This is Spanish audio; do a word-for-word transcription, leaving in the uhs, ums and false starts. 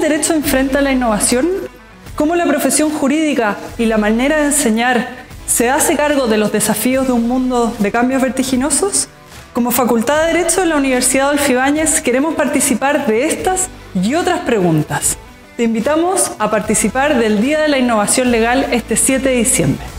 derecho enfrenta la innovación? ¿Cómo la profesión jurídica y la manera de enseñar se hace cargo de los desafíos de un mundo de cambios vertiginosos? Como Facultad de Derecho de la Universidad Adolfo Ibáñez queremos participar de estas y otras preguntas. Te invitamos a participar del Día de la Innovación Legal este siete de diciembre.